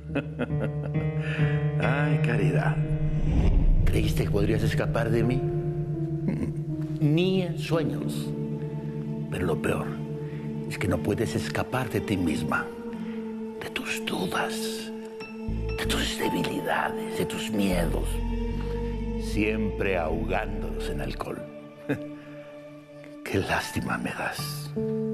Ay, Caridad. ¿Creíste que podrías escapar de mí? Ni en sueños. Pero lo peor es que no puedes escapar de ti misma, de tus dudas, de tus debilidades, de tus miedos, siempre ahogándolos en alcohol. Qué lástima me das.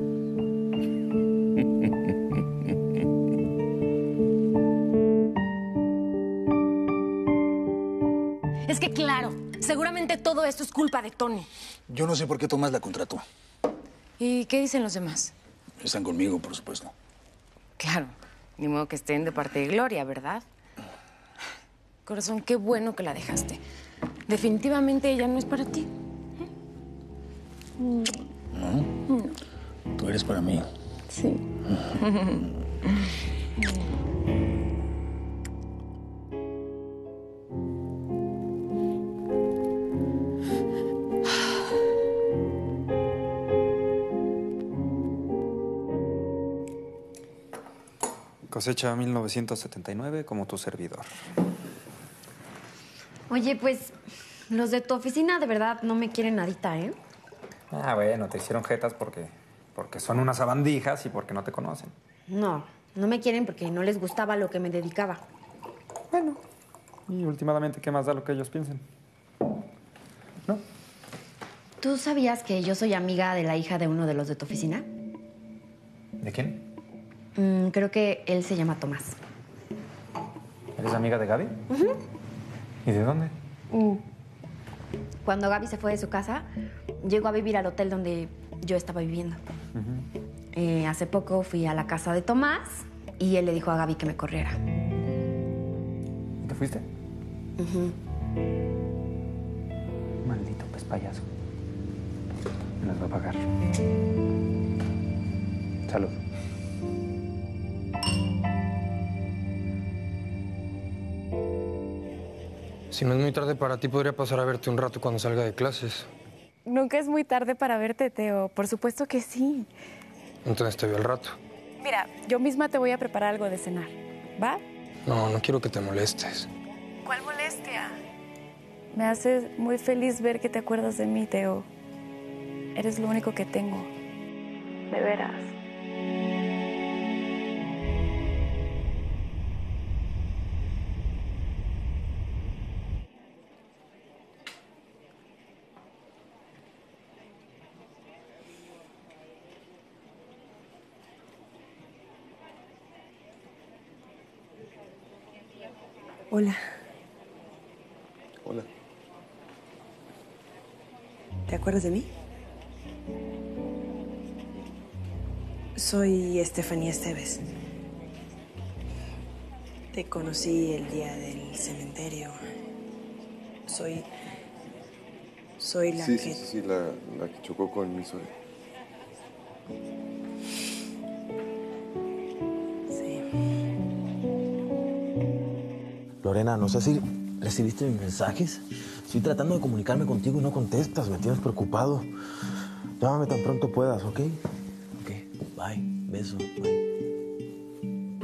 Es que claro, seguramente todo esto es culpa de Tony. Yo no sé por qué Tomás la contrató. ¿Y qué dicen los demás? Están conmigo, por supuesto. Claro, ni modo que estén de parte de Gloria, ¿verdad? Corazón, qué bueno que la dejaste. Definitivamente ella no es para ti. ¿No? Tú eres para mí. Sí. Cosecha 1979 como tu servidor. Oye, pues, los de tu oficina de verdad no me quieren nadita, ¿eh? Ah, bueno, te hicieron jetas porque son unas sabandijas y porque no te conocen. No, no me quieren porque no les gustaba lo que me dedicaba. Bueno, y últimamente, ¿qué más da lo que ellos piensen? ¿No? ¿Tú sabías que yo soy amiga de la hija de uno de los de tu oficina? ¿De quién? Creo que él se llama Tomás. ¿Eres amiga de Gaby? ¿Y de dónde? Cuando Gaby se fue de su casa, llegó a vivir al hotel donde yo estaba viviendo. Hace poco fui a la casa de Tomás y él le dijo a Gaby que me corriera. ¿Y te fuiste? Maldito pez payaso. Me las va a pagar. Salud. Si no es muy tarde para ti, podría pasar a verte un rato cuando salga de clases. Nunca es muy tarde para verte, Teo. Por supuesto que sí. Entonces te veo al rato. Mira, yo misma te voy a preparar algo de cenar. ¿Va? No, no quiero que te molestes. ¿Cuál molestia? Me hace muy feliz ver que te acuerdas de mí, Teo. Eres lo único que tengo. De veras. Hola. Hola. ¿Te acuerdas de mí? Soy Estefanía Esteves. Te conocí el día del cementerio. Soy la Sí, que... sí, la que chocó con mi suegra. Lorena, no sé si recibiste mis mensajes. Estoy tratando de comunicarme contigo y no contestas. Me tienes preocupado. Llámame tan pronto puedas, ¿ok? Ok, bye. Beso, bye.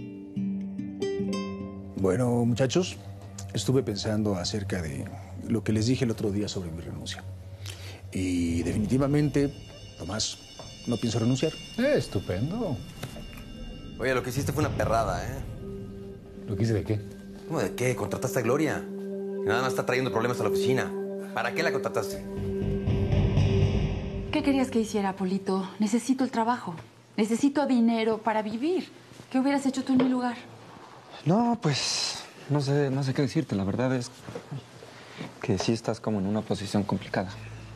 Bueno, muchachos, estuve pensando acerca de lo que les dije el otro día sobre mi renuncia. Y definitivamente, Tomás, no pienso renunciar. Estupendo. Oye, lo que hiciste fue una perrada, ¿eh? ¿Lo que hice de qué? ¿Cómo de qué? Contrataste a Gloria. Que nada más está trayendo problemas a la oficina. ¿Para qué la contrataste? ¿Qué querías que hiciera, Polito? Necesito el trabajo. Necesito dinero para vivir. ¿Qué hubieras hecho tú en mi lugar? No, pues no sé qué decirte. La verdad es que sí estás como en una posición complicada.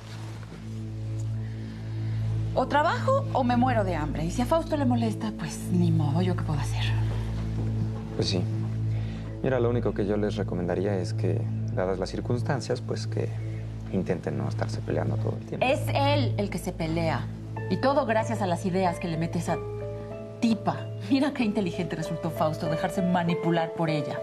O trabajo o me muero de hambre. Y si a Fausto le molesta, pues ni modo, ¿yo qué puedo hacer? Pues sí. Mira, lo único que yo les recomendaría es que, dadas las circunstancias, pues que intenten no estarse peleando todo el tiempo. Es él el que se pelea. Y todo gracias a las ideas que le mete esa tipa. Mira qué inteligente resultó Fausto dejarse manipular por ella.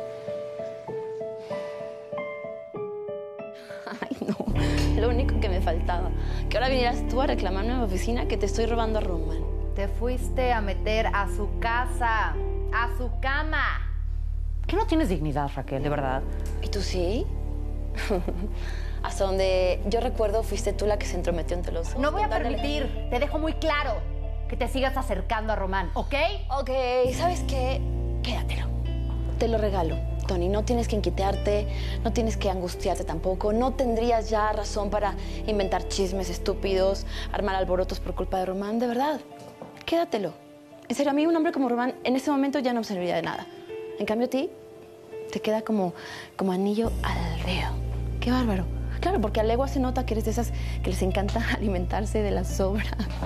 Ay, no. Lo único que me faltaba. Que ahora vinieras tú a reclamarme a mi oficina que te estoy robando a Roman. Te fuiste a meter a su casa, a su cama. ¿Qué no tienes dignidad, Raquel, de verdad? ¿Y tú sí? Hasta donde yo recuerdo, fuiste tú la que se entrometió entre los dos. No voy a permitir, te dejo muy claro, que te sigas acercando a Román, ¿ok? Ok, ¿sabes qué? Quédatelo. Te lo regalo, Tony. No tienes que inquietarte, no tienes que angustiarte tampoco. No tendrías ya razón para inventar chismes estúpidos, armar alborotos por culpa de Román. De verdad, quédatelo. En serio, a mí un hombre como Román en este momento ya no me serviría de nada. En cambio, a ti te queda como anillo al dedo. ¡Qué bárbaro! Claro, porque a legua se nota que eres de esas que les encanta alimentarse de la sobra.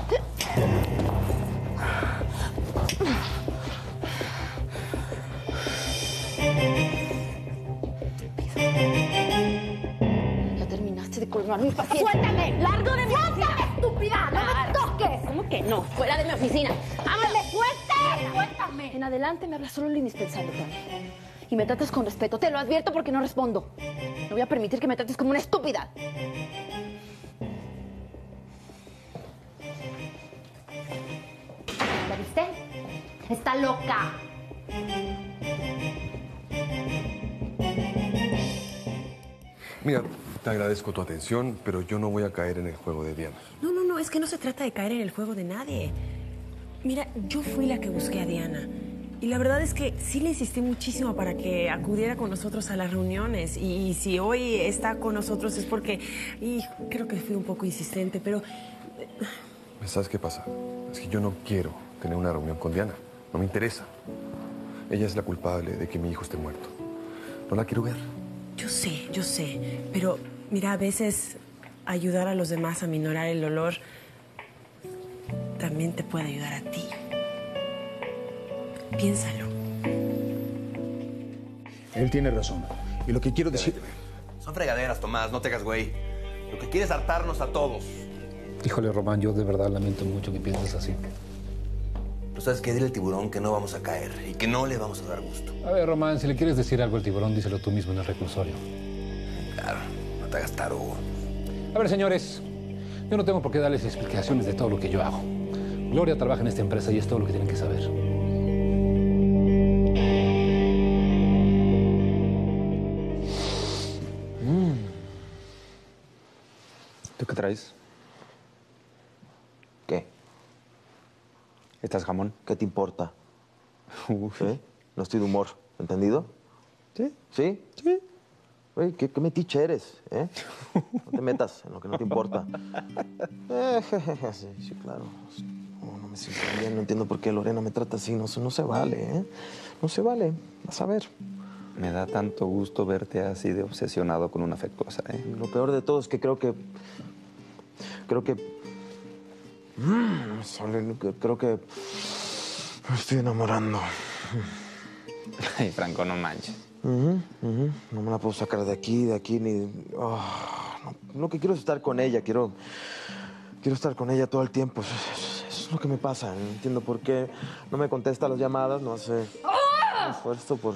Ya terminaste de colmar mi paciencia. ¡Suéltame! ¡Largo de mi oficina! ¡Suéltame, estúpida! ¡No me toques! ¿Cómo que no? ¡Fuera de mi oficina! ¡Ámame, suelte! ¡Suéltame! En adelante me hablas solo lo indispensable, Tony. Y me tratas con respeto. Te lo advierto porque no respondo. No voy a permitir que me trates como una estúpida. ¿La viste? Está loca. Mira, te agradezco tu atención, pero yo no voy a caer en el juego de Diana. No, es que no se trata de caer en el juego de nadie. Mira, yo fui la que busqué a Diana. Y la verdad es que sí le insistí muchísimo para que acudiera con nosotros a las reuniones. Y si hoy está con nosotros es porque... Y creo que fui un poco insistente, pero... ¿Sabes qué pasa? Es que yo no quiero tener una reunión con Diana. No me interesa. Ella es la culpable de que mi hijo esté muerto. No la quiero ver. Yo sé. Pero mira, a veces ayudar a los demás a minorar el dolor también te puede ayudar a ti. Piénsalo. Él tiene razón. Y lo que quiero decir... Son fregaderas, Tomás, no te hagas güey. Lo que quieres es hartarnos a todos. Híjole, Román, yo de verdad lamento mucho que pienses así. Pero ¿sabes qué? Dile al tiburón que no vamos a caer y que no le vamos a dar gusto. A ver, Román, si le quieres decir algo al tiburón, díselo tú mismo en el reclusorio. Claro, no te hagas tarugo. A ver, señores, yo no tengo por qué darles explicaciones de todo lo que yo hago. Gloria trabaja en esta empresa y es todo lo que tienen que saber. ¿Tú qué traes? ¿Qué? ¿Estás jamón? ¿Qué te importa? ¿Eh? No estoy de humor, ¿entendido? ¿Sí? ¿Sí? Sí. Oye, ¿qué metiche eres? ¿Eh? No te metas en lo que no te importa. Sí, claro. No me siento bien, no entiendo por qué Lorena me trata así. No se vale, ¿eh? No se vale. Vas a ver. Me da tanto gusto verte así de obsesionado con una afectuosa, ¿eh? Lo peor de todo es que creo que me estoy enamorando. Ay, Franco, no manches. No me la puedo sacar de aquí, ni... no, lo que quiero es estar con ella, quiero estar con ella todo el tiempo. Eso es lo que me pasa, no entiendo por qué no me contesta las llamadas, no hace un esfuerzo por...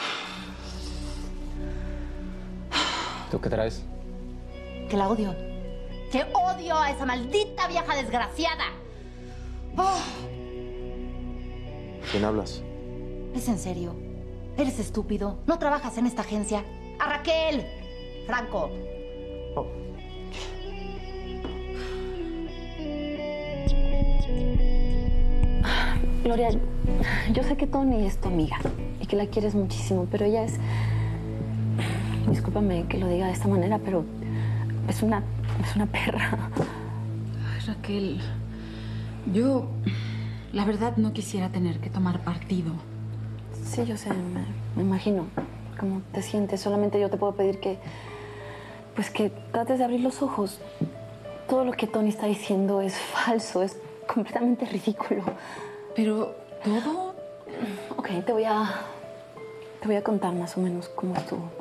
¿Tú qué traes? Que la odio. Que odio a esa maldita vieja desgraciada. Oh. ¿Quién hablas? ¿Es en serio? ¿Eres estúpido? ¿No trabajas en esta agencia? ¡A Raquel! Franco. Oh. Gloria, yo sé que Tony es tu amiga y que la quieres muchísimo, pero ella es... Discúlpame que lo diga de esta manera, pero es una perra. Ay, Raquel, yo la verdad no quisiera tener que tomar partido. Sí, yo sé, me imagino cómo te sientes. Solamente yo te puedo pedir que trates de abrir los ojos. Todo lo que Tony está diciendo es falso, es completamente ridículo. Pero, ¿todo? Ok, te voy a contar más o menos cómo estuvo.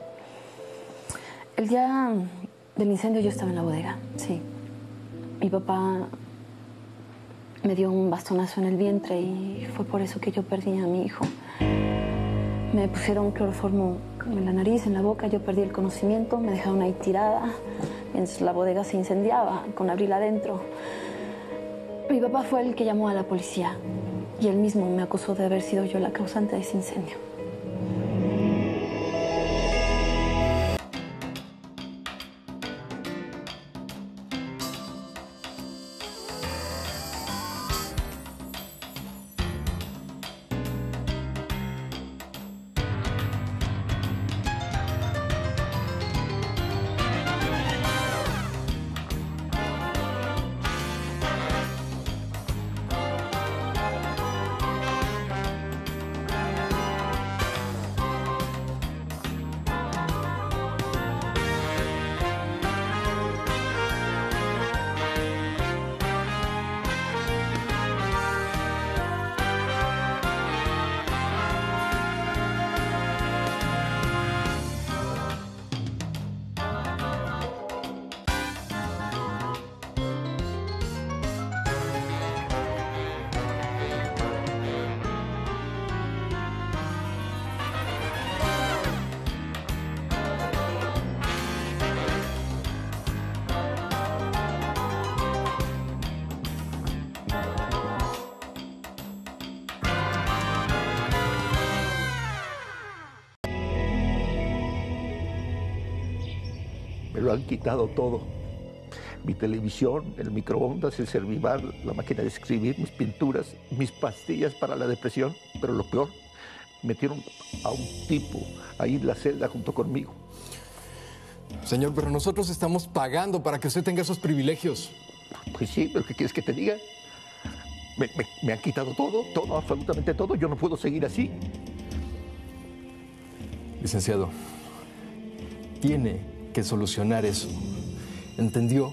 El día del incendio yo estaba en la bodega, sí. Mi papá me dio un bastonazo en el vientre y fue por eso que yo perdí a mi hijo. Me pusieron cloroformo en la nariz, en la boca, yo perdí el conocimiento, me dejaron ahí tirada mientras la bodega se incendiaba con Abril adentro. Mi papá fue el que llamó a la policía y él mismo me acusó de haber sido yo la causante de ese incendio. Me lo han quitado todo. Mi televisión, el microondas, el Servivar, la máquina de escribir, mis pinturas, mis pastillas para la depresión. Pero lo peor, metieron a un tipo ahí en la celda junto conmigo. Señor, pero nosotros estamos pagando para que usted tenga esos privilegios. Pues sí, pero ¿qué quieres que te diga? Me han quitado todo, absolutamente todo. Yo no puedo seguir así. Licenciado, tiene que solucionar eso. ¿Entendió?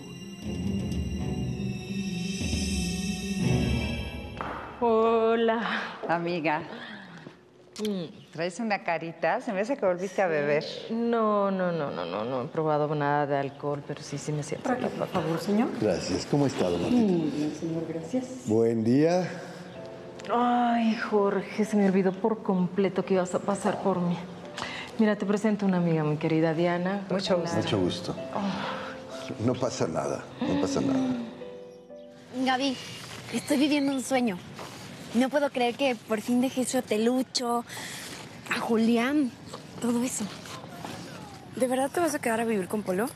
Hola. Amiga. ¿Traes una carita? Se me hace que volviste a beber. No he probado nada de alcohol, pero sí me siento. Por favor, señor. Gracias. ¿Cómo ha estado, mamita? Muy bien, señor, gracias. Buen día. Ay, Jorge, se me olvidó por completo que ibas a pasar por mí. Mira, te presento una amiga, mi querida Diana. Mucho gusto. Mucho gusto. No pasa nada, no pasa nada. Gaby, estoy viviendo un sueño. No puedo creer que por fin dejé ese hotelucho, a Julián, todo eso. ¿De verdad te vas a quedar a vivir con Polo?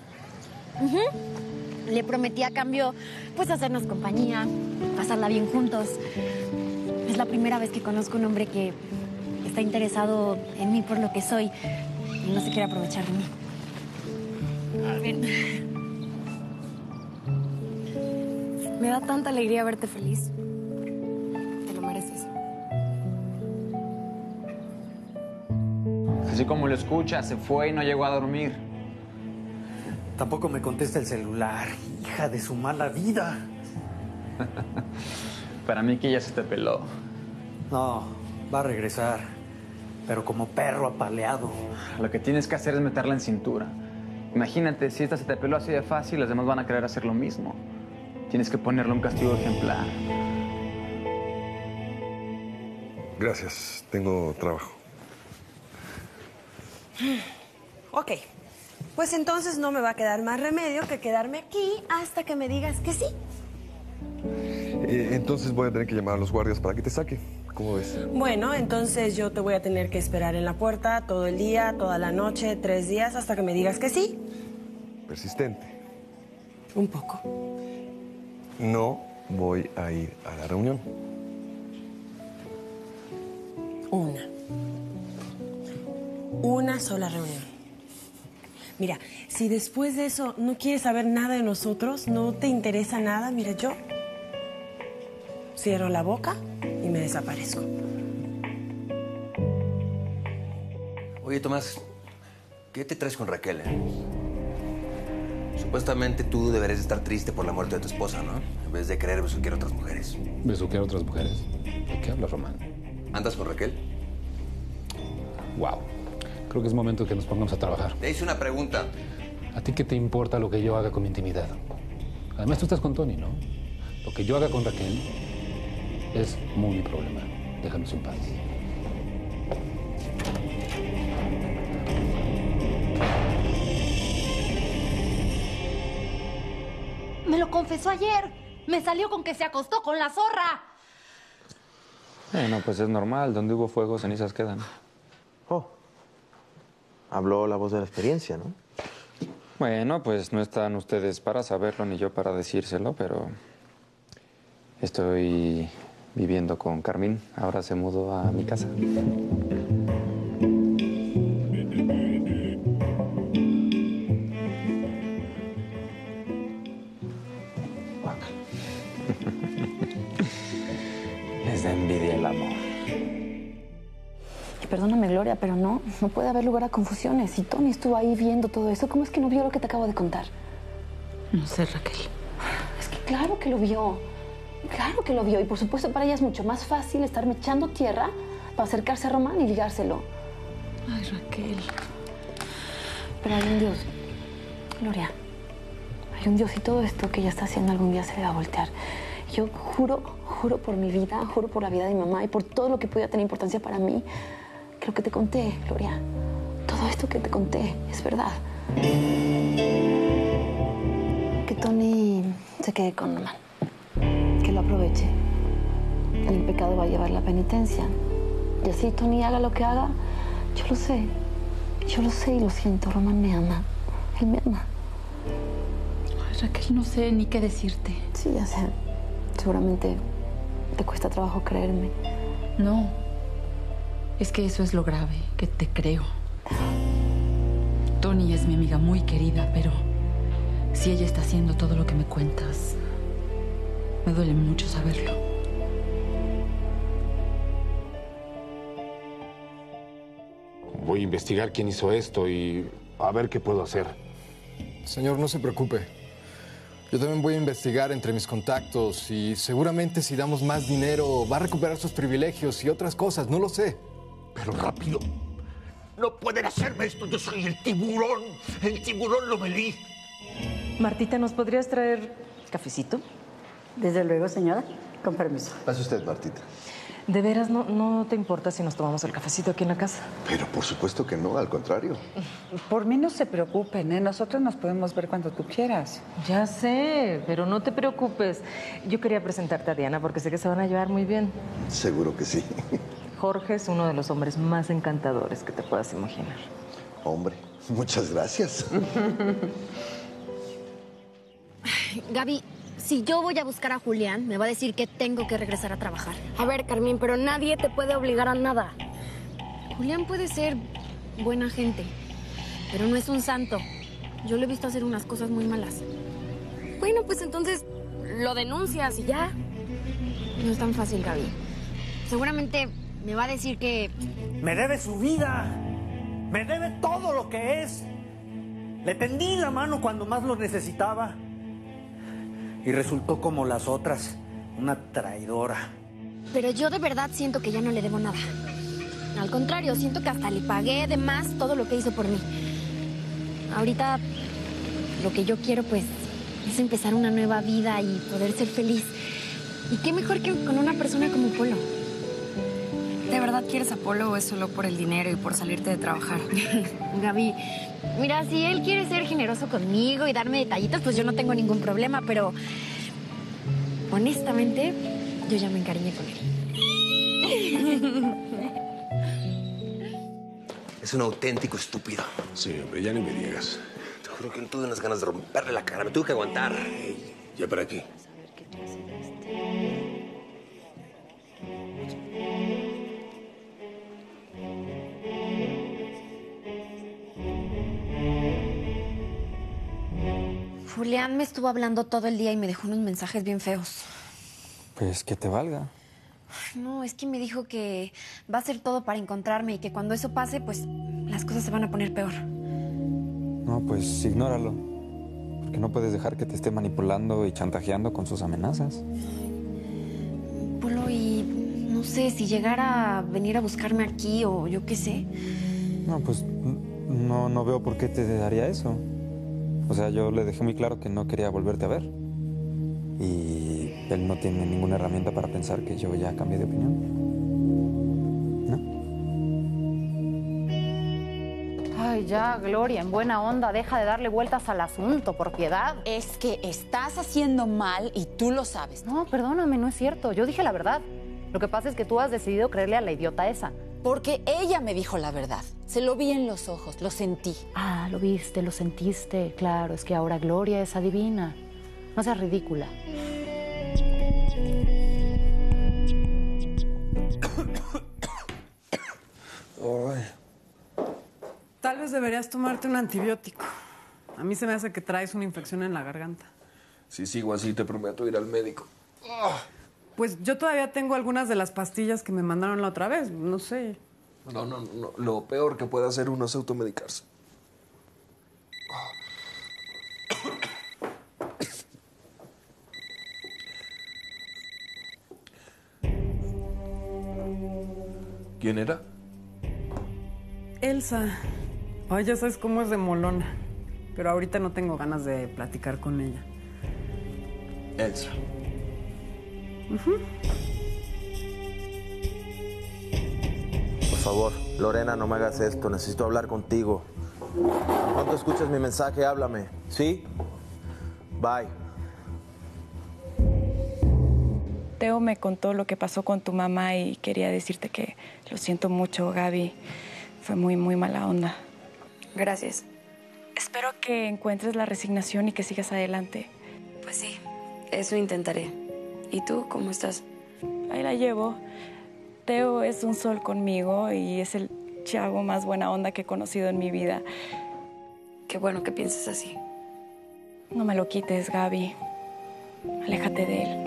Le prometí a cambio, pues, hacernos compañía, pasarla bien juntos. Es la primera vez que conozco un hombre que está interesado en mí por lo que soy y no se quiere aprovechar de mí. Ven. Me da tanta alegría verte feliz. Te lo mereces. Así como lo escucha, se fue y no llegó a dormir. Tampoco me contesta el celular. Hija de su mala vida. Para mí que ya se te peló. No, va a regresar. Pero como perro apaleado. Lo que tienes que hacer es meterla en cintura. Imagínate, si esta se te peló así de fácil, las demás van a querer hacer lo mismo. Tienes que ponerle un castigo ejemplar. Gracias, tengo trabajo. Ok. Pues entonces no me va a quedar más remedio que quedarme aquí hasta que me digas que sí. Entonces voy a tener que llamar a los guardias para que te saquen. ¿Cómo ves? Bueno, entonces yo te voy a tener que esperar en la puerta todo el día, toda la noche, 3 días, hasta que me digas que sí. Persistente. Un poco. No voy a ir a la reunión. Una sola reunión. Mira, si después de eso no quieres saber nada de nosotros, no te interesa nada, mira, yo cierro la boca y me desaparezco. Oye, Tomás, ¿qué te traes con Raquel? Supuestamente tú deberías estar triste por la muerte de tu esposa, ¿no? En vez de querer besuquear a otras mujeres. ¿Besuquear a otras mujeres? ¿De qué hablas, Román? ¿Andas con Raquel? Wow. Creo que es momento que nos pongamos a trabajar. Te hice una pregunta. ¿A ti qué te importa lo que yo haga con mi intimidad? Además, tú estás con Tony, ¿no? Lo que yo haga con Raquel es muy mi problema. Déjanos en paz. Me lo confesó ayer. Me salió con que se acostó con la zorra. Bueno, pues es normal. Donde hubo fuego, cenizas quedan. Oh. Habló la voz de la experiencia, ¿no? Bueno, pues no están ustedes para saberlo ni yo para decírselo, pero estoy viviendo con Carmín. Ahora se mudó a mi casa. Les da envidia el amor. Perdóname, Gloria, pero no puede haber lugar a confusiones. Si Tony estuvo ahí viendo todo eso, ¿cómo es que no vio lo que te acabo de contar? No sé, Raquel. Es que claro que lo vio. Claro que lo vio. Y por supuesto para ella es mucho más fácil estarme echando tierra para acercarse a Román y ligárselo. Ay, Raquel. Pero hay un Dios. Gloria, hay un Dios y todo esto que ella está haciendo algún día se le va a voltear. Yo juro por mi vida, juro por la vida de mi mamá y por todo lo que pudiera tener importancia para mí, que lo que te conté, Gloria, todo esto que te conté es verdad. Que Tony se quede con Román, que lo aproveche. En el pecado va a llevar la penitencia. Y así Tony haga lo que haga, yo lo sé y lo siento. Román me ama, él me ama. Raquel, no sé ni qué decirte. Sí, ya sé. Seguramente te cuesta trabajo creerme. No. Es que eso es lo grave, que te creo. Tony es mi amiga muy querida, pero si ella está haciendo todo lo que me cuentas, me duele mucho saberlo. Voy a investigar quién hizo esto y a ver qué puedo hacer. Señor, no se preocupe. Yo también voy a investigar entre mis contactos y seguramente si damos más dinero va a recuperar sus privilegios y otras cosas, no lo sé. Pero rápido. No pueden hacerme esto, yo soy el tiburón Lomelí. Martita, ¿nos podrías traer cafecito? Desde luego, señora. Con permiso. Pase usted, Martita. ¿De veras no te importa si nos tomamos el cafecito aquí en la casa? Pero por supuesto que no, al contrario. Por mí no se preocupen, ¿eh? Nosotros nos podemos ver cuando tú quieras. Ya sé, pero no te preocupes. Yo quería presentarte a Diana porque sé que se van a llevar muy bien. Seguro que sí. Jorge es uno de los hombres más encantadores que te puedas imaginar. Hombre, muchas gracias. Gaby, si yo voy a buscar a Julián, me va a decir que tengo que regresar a trabajar. A ver, Carmín, pero nadie te puede obligar a nada. Julián puede ser buena gente, pero no es un santo. Yo lo he visto hacer unas cosas muy malas. Bueno, pues entonces lo denuncias y ya. No es tan fácil, Gaby. Seguramente me va a decir que... Me debe su vida. Me debe todo lo que es. Le tendí la mano cuando más lo necesitaba. Y resultó como las otras, una traidora. Pero yo de verdad siento que ya no le debo nada. Al contrario, siento que hasta le pagué de más todo lo que hizo por mí. Ahorita lo que yo quiero, pues, es empezar una nueva vida y poder ser feliz. Y qué mejor que con una persona como Polo. ¿De verdad quieres a Polo o es solo por el dinero y por salirte de trabajar? Gaby, mira, si él quiere ser generoso conmigo y darme detallitos, pues yo no tengo ningún problema, pero honestamente, yo ya me encariñé con él. Es un auténtico estúpido. Sí, hombre, ya ni me digas. Te juro que no tuve unas ganas de romperle la cara. Me tuve que aguantar. ¿Ya para qué? Julián me estuvo hablando todo el día y me dejó unos mensajes bien feos. Pues que te valga. No, es que me dijo que va a hacer todo para encontrarme y que cuando eso pase, pues las cosas se van a poner peor. No, pues ignóralo. Porque no puedes dejar que te esté manipulando y chantajeando con sus amenazas. Polo, y no sé, si llegara a venir a buscarme aquí o yo qué sé. No, pues no veo por qué te daría eso. O sea, yo le dejé muy claro que no quería volverte a ver. Y él no tiene ninguna herramienta para pensar que yo ya cambié de opinión. ¿No? Ay, ya, Gloria, en buena onda, deja de darle vueltas al asunto, por piedad. Es que estás haciendo mal y tú lo sabes. No, perdóname, no es cierto. Yo dije la verdad. Lo que pasa es que tú has decidido creerle a la idiota esa. Porque ella me dijo la verdad. Se lo vi en los ojos, lo sentí. Ah, lo viste, lo sentiste. Claro, es que ahora Gloria es adivina. No seas ridícula. Tal vez deberías tomarte un antibiótico. A mí se me hace que traes una infección en la garganta. Si sigo así, te prometo ir al médico. Pues yo todavía tengo algunas de las pastillas que me mandaron la otra vez. No sé. No. Lo peor que puede hacer uno es automedicarse. ¿Quién era? Elsa. Ay, ya sabes cómo es de molona. Pero ahorita no tengo ganas de platicar con ella. Elsa. Por favor, Lorena, no me hagas esto. Necesito hablar contigo. Cuando escuches mi mensaje, háblame. ¿Sí? Bye. Teo me contó lo que pasó con tu mamá y quería decirte que lo siento mucho, Gaby. Fue muy, muy mala onda. Gracias. Espero que encuentres la resignación y que sigas adelante. Pues sí, eso intentaré. ¿Y tú cómo estás? Ahí la llevo. Teo es un sol conmigo y es el chavo más buena onda que he conocido en mi vida. Qué bueno que pienses así. No me lo quites, Gaby. Aléjate de él.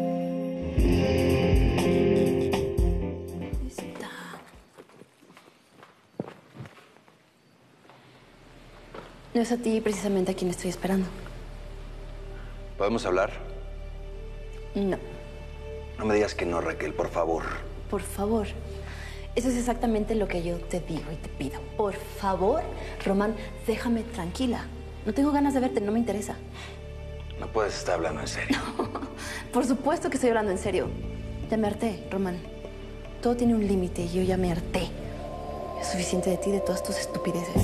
No es a ti precisamente a quien estoy esperando. ¿Podemos hablar? No. No me digas que no, Raquel, por favor. Por favor. Eso es exactamente lo que yo te digo y te pido. Por favor, Román, déjame tranquila. No tengo ganas de verte, no me interesa. No puedes estar hablando en serio. Por supuesto que estoy hablando en serio. Ya me harté, Román. Todo tiene un límite y yo ya me harté. Es suficiente de ti y de todas tus estupideces.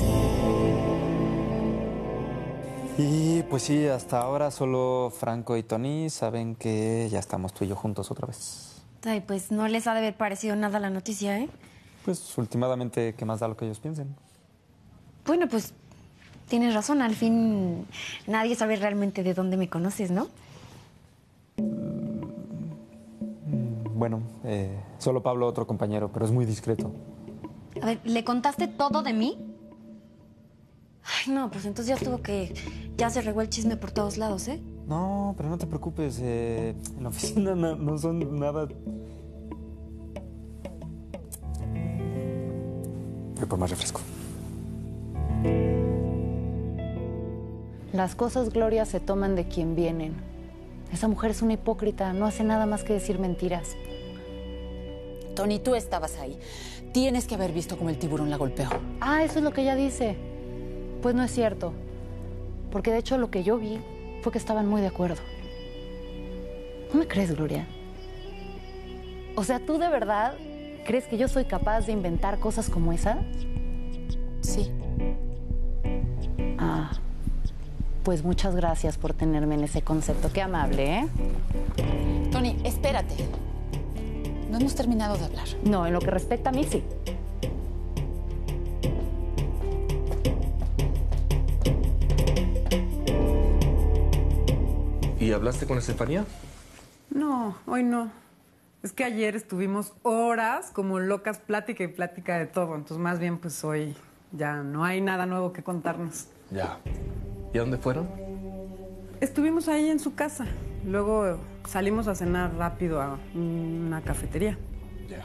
Y pues sí, hasta ahora solo Franco y Tony saben que ya estamos tú y yo juntos otra vez. Ay, pues no les ha de haber parecido nada la noticia, ¿eh? Pues últimamente, ¿qué más da lo que ellos piensen? Bueno, pues tienes razón. Al fin nadie sabe realmente de dónde me conoces, ¿no? Bueno, solo Pablo, otro compañero, pero es muy discreto. A ver, ¿le contaste todo de mí? Ay, no, pues entonces ya estuvo que... Ya se regó el chisme por todos lados, ¿eh? No, pero no te preocupes. En la oficina no son nada... Voy por más refresco. Las cosas, Gloria, se toman de quien vienen. Esa mujer es una hipócrita, no hace nada más que decir mentiras. Tony, tú estabas ahí. Tienes que haber visto cómo el tiburón la golpeó. Ah, eso es lo que ella dice. Pues no es cierto. Porque de hecho lo que yo vi fue que estaban muy de acuerdo. ¿No me crees, Gloria? O sea, ¿tú de verdad crees que yo soy capaz de inventar cosas como esa? Sí. Ah, pues muchas gracias por tenerme en ese concepto. Qué amable, ¿eh? Tony, espérate. No hemos terminado de hablar. No, en lo que respecta a mí, sí. ¿Y hablaste con Estefanía? No, hoy no. Es que ayer estuvimos horas como locas, plática y plática de todo. Entonces, más bien, pues hoy ya no hay nada nuevo que contarnos. Ya. ¿Y a dónde fueron? Estuvimos ahí en su casa. Luego salimos a cenar rápido a una cafetería. Ya.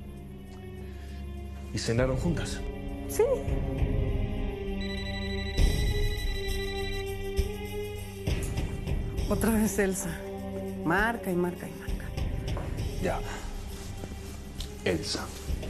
¿Y cenaron juntas? Sí. Otra vez Elsa. Marca y marca y marca. Ya. Elsa.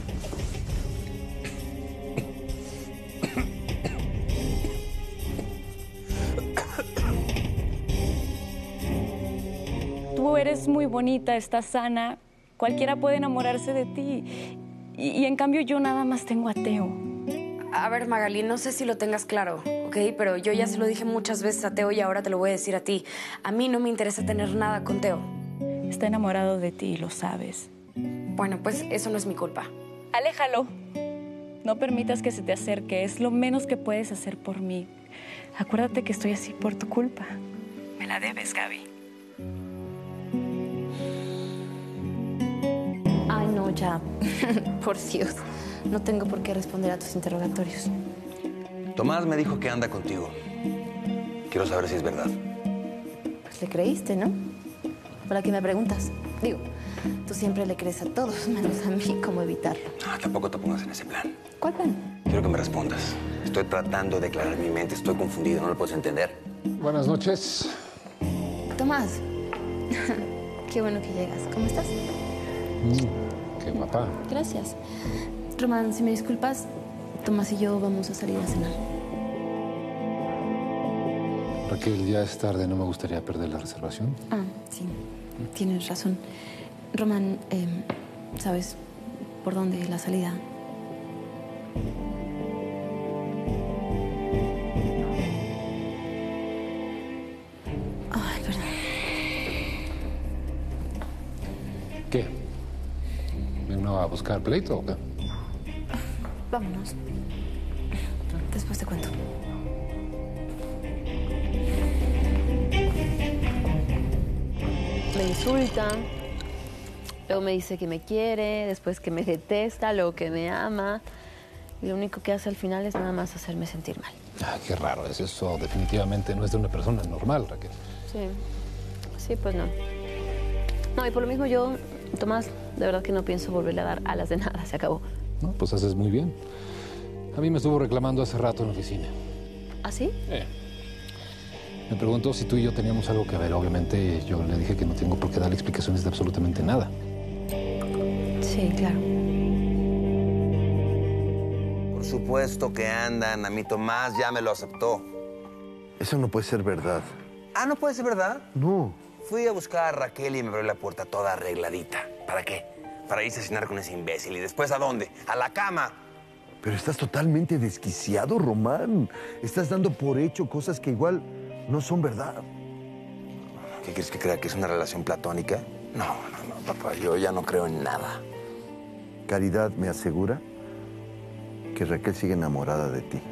Tú eres muy bonita, estás sana. Cualquiera puede enamorarse de ti. Y en cambio yo nada más tengo a Teo. A ver, Magali, no sé si lo tengas claro, ¿ok? Pero yo ya se lo dije muchas veces a Teo y ahora te lo voy a decir a ti. A mí no me interesa tener nada con Teo. Está enamorado de ti, lo sabes. Bueno, pues eso no es mi culpa. Aléjalo. No permitas que se te acerque. Es lo menos que puedes hacer por mí. Acuérdate que estoy así por tu culpa. Me la debes, Gaby. Ay, no, ya. Por Dios. No tengo por qué responder a tus interrogatorios. Tomás me dijo que anda contigo. Quiero saber si es verdad. Pues le creíste, ¿no? ¿Para qué me preguntas? Digo, tú siempre le crees a todos, menos a mí. ¿Cómo evitarlo? Ah, tampoco te pongas en ese plan. ¿Cuál plan? Quiero que me respondas. Estoy tratando de aclarar mi mente. Estoy confundido. ¿No lo puedes entender? Buenas noches. Tomás. Qué bueno que llegas. ¿Cómo estás? Qué guapa. Gracias. Román, si me disculpas, Tomás y yo vamos a salir a cenar. Raquel, ya es tarde. No me gustaría perder la reservación. Ah, sí. Tienes razón. Román, ¿sabes por dónde es la salida? Ay, perdón. ¿Qué? ¿Vengo a buscar pleito o qué? Vámonos. Después te cuento. me insulta, luego me dice que me quiere, después que me detesta, luego que me ama. Y lo único que hace al final es nada más hacerme sentir mal. Ah, qué raro es eso. Definitivamente no es de una persona normal, Raquel. Sí, pues no. No, y por lo mismo yo, Tomás, de verdad que no pienso volverle a dar alas de nada, se acabó. No, pues haces muy bien. A mí me estuvo reclamando hace rato en la oficina. ¿Ah, sí? Me preguntó si tú y yo teníamos algo que ver. Obviamente yo le dije que no tengo por qué darle explicaciones de absolutamente nada. Sí, claro. Por supuesto que andan. A mí Tomás ya me lo aceptó. Eso no puede ser verdad. Ah, ¿no puede ser verdad? No. Fui a buscar a Raquel y me abrió la puerta toda arregladita. ¿Para qué? Para irse a cenar con ese imbécil. ¿Y después a dónde? ¡A la cama! Pero estás totalmente desquiciado, Román. Estás dando por hecho cosas que igual no son verdad. ¿Qué quieres que crea? ¿Que es una relación platónica? No, papá. Yo ya no creo en nada. Caridad me asegura que Raquel sigue enamorada de ti.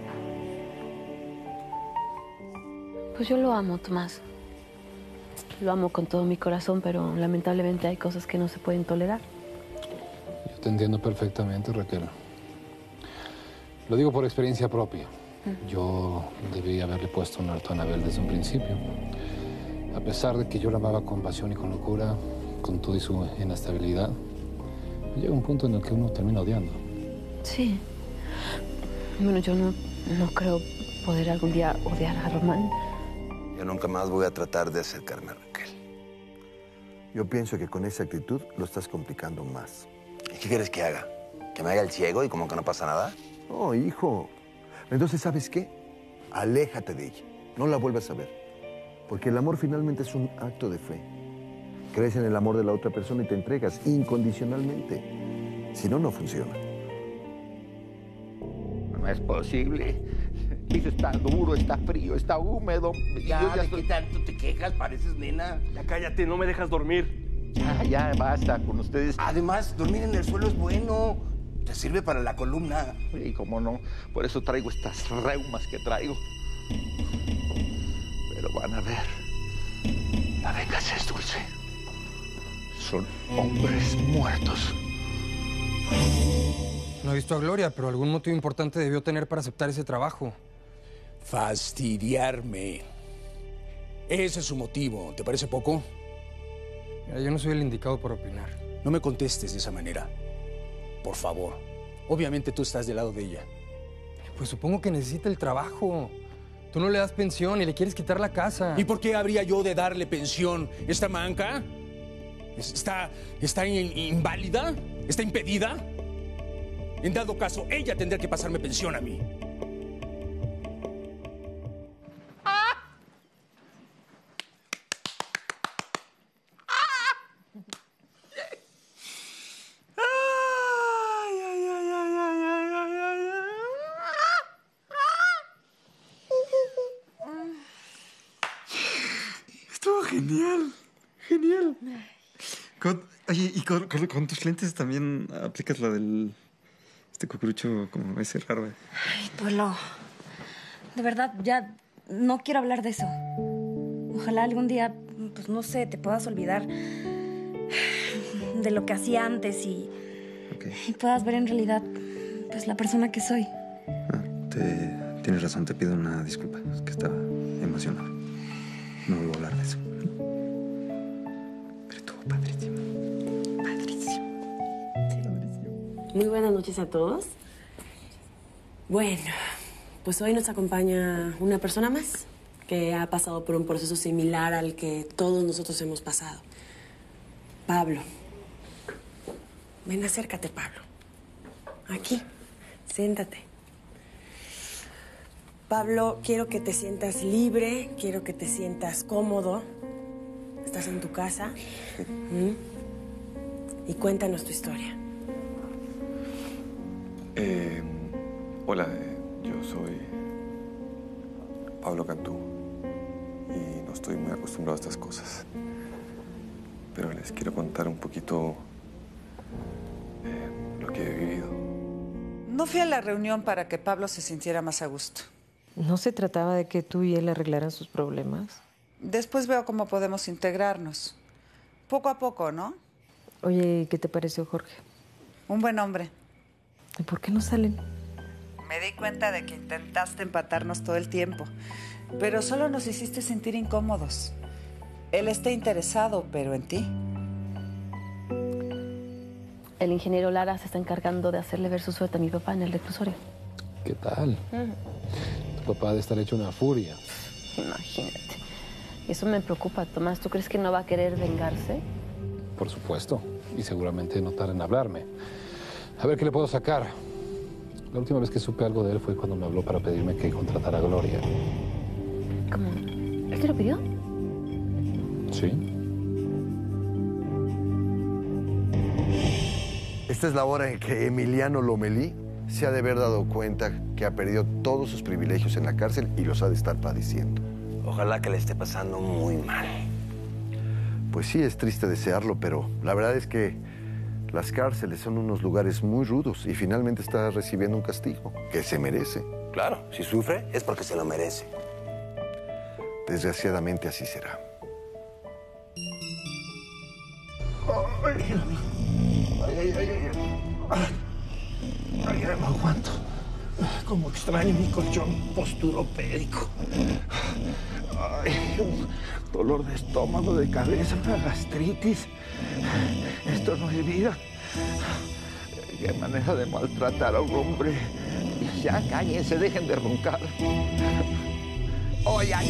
Pues yo lo amo, Tomás. Lo amo con todo mi corazón, pero lamentablemente hay cosas que no se pueden tolerar. Yo te entiendo perfectamente, Raquel. Lo digo por experiencia propia. Yo debí haberle puesto un alto a Anabel desde un principio. A pesar de que yo la amaba con pasión y con locura, con todo y su inestabilidad, llega un punto en el que uno termina odiando. Sí. Bueno, yo no creo poder algún día odiar a Román. Yo nunca más voy a tratar de acercarme a Raquel. Yo pienso que con esa actitud lo estás complicando más. ¿Y qué quieres que haga? ¿Que me haga el ciego y como que no pasa nada? No, hijo. Entonces, ¿sabes qué? Aléjate de ella. No la vuelvas a ver. Porque el amor finalmente es un acto de fe. Crees en el amor de la otra persona y te entregas incondicionalmente. Si no, no funciona. No es posible. Eso está duro, está frío, está húmedo. Ya, ¿de qué tanto te quejas? Pareces nena. Ya cállate, no me dejas dormir. Ya, basta con ustedes. Además, dormir en el suelo es bueno. Te sirve para la columna. Y cómo no, por eso traigo estas reumas que traigo. Pero van a ver, la venganza es dulce. Son hombres muertos. No he visto a Gloria, pero algún motivo importante debió tener para aceptar ese trabajo. Fastidiarme. Ese es su motivo. ¿Te parece poco? Mira, yo no soy el indicado para opinar. No me contestes de esa manera. Por favor. Obviamente tú estás del lado de ella. Pues supongo que necesita el trabajo. Tú no le das pensión y le quieres quitar la casa. ¿Y por qué habría yo de darle pensión? ¿Está manca? ¿Está inválida? ¿Está impedida? En dado caso, ella tendría que pasarme pensión a mí. Estuvo genial, genial. Oye, ¿y con tus lentes también aplicas la del... cucurucho como ese raro? Ay, Polo. De verdad, ya no quiero hablar de eso. Ojalá algún día, pues no sé, te puedas olvidar de lo que hacía antes y puedas ver en realidad, pues, la persona que soy. Tienes razón, te pido una disculpa. Es que estaba emocionado. No vuelvo a hablar de eso. Pero estuvo padrísimo. Padrísimo. Muy buenas noches a todos. Bueno, pues hoy nos acompaña una persona más que ha pasado por un proceso similar al que todos nosotros hemos pasado. Pablo. Ven, acércate, Pablo. Aquí, siéntate. Pablo, quiero que te sientas libre, quiero que te sientas cómodo. Estás en tu casa. Y cuéntanos tu historia. Hola, yo soy Pablo Cantú y no estoy muy acostumbrado a estas cosas. Pero les quiero contar un poquito lo que he vivido. No fui a la reunión para que Pablo se sintiera más a gusto. ¿No se trataba de que tú y él arreglaran sus problemas? Después veo cómo podemos integrarnos. poco a poco, ¿no? Oye, ¿qué te pareció, Jorge? Un buen hombre. ¿Y por qué no salen? Me di cuenta de que intentaste empatarnos todo el tiempo, pero solo nos hiciste sentir incómodos. Él está interesado, pero en ti. El ingeniero Lara se está encargando de hacerle ver su suerte a mi papá en el reclusorio. ¿Qué tal? Tu papá ha de estar hecho una furia. Imagínate. Eso me preocupa, Tomás. ¿Tú crees que no va a querer vengarse? Por supuesto. Y seguramente no tarda en hablarme. A ver qué le puedo sacar. La última vez que supe algo de él fue cuando me habló para pedirme que contratara a Gloria. ¿Cómo? ¿Él te lo pidió? Sí. Esta es la hora en que Emiliano Lomelí se ha de haber dado cuenta que ha perdido todos sus privilegios en la cárcel y los ha de estar padeciendo. Ojalá que le esté pasando muy mal. Pues sí, es triste desearlo, pero la verdad es que las cárceles son unos lugares muy rudos y finalmente está recibiendo un castigo que se merece. Claro, si sufre es porque se lo merece. Desgraciadamente así será. Ay, no aguanto. Como extraño mi colchón posturopédico. Ay, un dolor de estómago, de cabeza, una gastritis. Esto no es vida. Qué manera de maltratar a un hombre. Ya cállense, dejen de roncar. Oh, ya.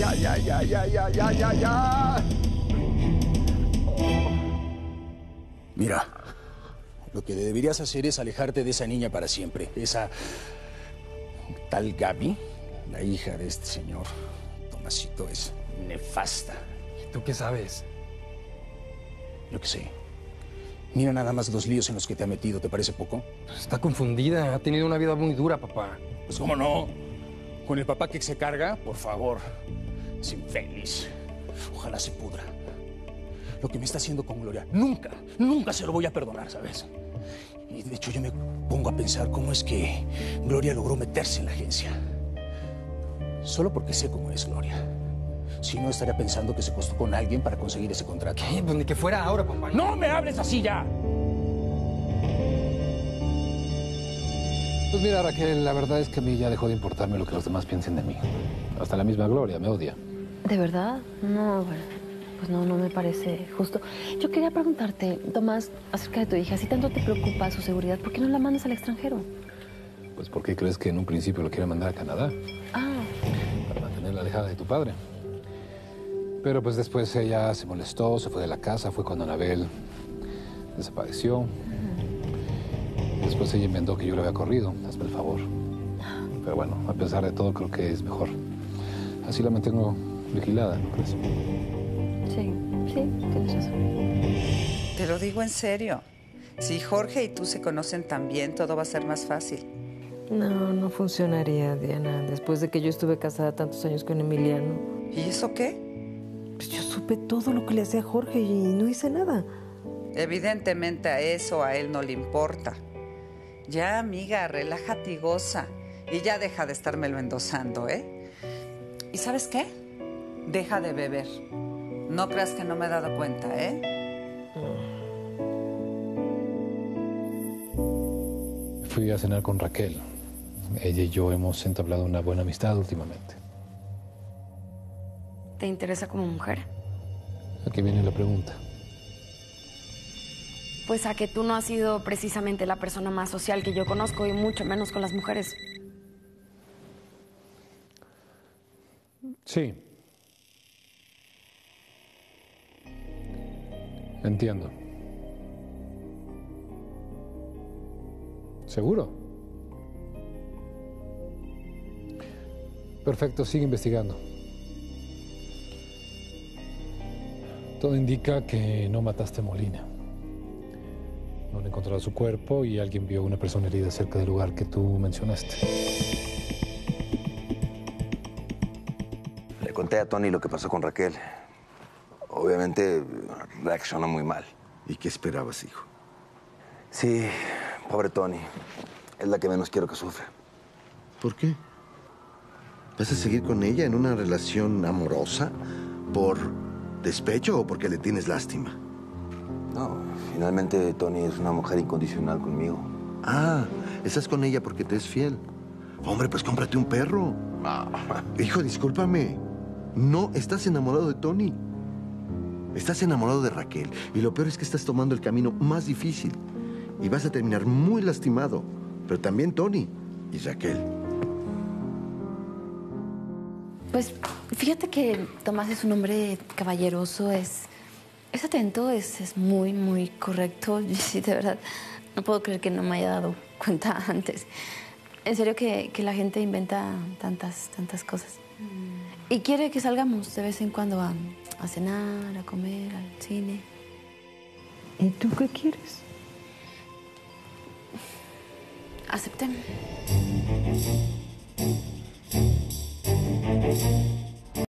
Mira, lo que deberías hacer es alejarte de esa niña para siempre. Esa tal Gaby, la hija de este señor Tomasito, es nefasta. ¿Y tú qué sabes? Yo qué sé. Mira nada más los líos en los que te ha metido, ¿te parece poco? Está confundida, ha tenido una vida muy dura, papá. Pues cómo no. Con el papá que se carga, por favor. Es infeliz. Ojalá se pudra. Lo que me está haciendo con Gloria, nunca se lo voy a perdonar, ¿sabes? Y de hecho yo me pongo a pensar cómo es que Gloria logró meterse en la agencia. Solo porque sé cómo es Gloria. Si no, estaría pensando que se acostó con alguien para conseguir ese contrato. ¿Qué? Pues ni que fuera ahora, papá. ¡No me hables así ya! Pues mira, Raquel, la verdad es que a mí ya dejó de importarme lo que los demás piensen de mí. Hasta la misma Gloria me odia. ¿De verdad? No, bueno, pues no me parece justo. Yo quería preguntarte, Tomás, acerca de tu hija. Si tanto te preocupa su seguridad, ¿por qué no la mandas al extranjero? Pues ¿por qué crees que en un principio lo quiere mandar a Canadá? Ah. Para mantenerla alejada de tu padre. Pero pues después ella se molestó, se fue de la casa, fue cuando Anabel desapareció. Después ella inventó que yo lo había corrido, hazme el favor. Pero bueno, a pesar de todo, creo que es mejor. Así la mantengo vigilada, ¿no crees? Sí, tienes razón. Te lo digo en serio. Si Jorge y tú se conocen tan bien, todo va a ser más fácil. No funcionaría, Diana. Después de que yo estuve casada tantos años con Emiliano. ¿Y eso qué? Pues yo supe todo lo que le hacía a Jorge y no hice nada. Evidentemente a eso a él no le importa. Ya, amiga, relájate y goza. Y ya deja de estármelo endosando, ¿eh? ¿Y sabes qué? Deja de beber. No creas que no me he dado cuenta, ¿eh? Fui a cenar con Raquel. Ella y yo hemos entablado una buena amistad últimamente. ¿Te interesa como mujer? Aquí viene la pregunta. Pues a que tú no has sido precisamente la persona más social que yo conozco y mucho menos con las mujeres. Sí. Entiendo. ¿Seguro? Perfecto, sigue investigando. Todo indica que no mataste a Molina. No han encontrado su cuerpo y alguien vio a una persona herida cerca del lugar que tú mencionaste. Le conté a Tony lo que pasó con Raquel. Obviamente reaccionó muy mal. ¿Y qué esperabas, hijo? Sí, pobre Tony. Es la que menos quiero que sufra. ¿Por qué? ¿Vas a seguir con ella en una relación amorosa por despecho o porque le tienes lástima? No, finalmente Tony es una mujer incondicional conmigo. Ah, estás con ella porque te es fiel. Hombre, pues cómprate un perro. Hijo, discúlpame. No estás enamorado de Tony. Estás enamorado de Raquel. Y lo peor es que estás tomando el camino más difícil. Y vas a terminar muy lastimado. Pero también Tony y Raquel. Pues fíjate que Tomás es un hombre caballeroso, es atento, es muy, muy correcto. Sí, de verdad, no puedo creer que no me haya dado cuenta antes. En serio que la gente inventa tantas cosas. Y quiere que salgamos de vez en cuando a cenar, a comer, al cine. ¿Y tú qué quieres? Acepté.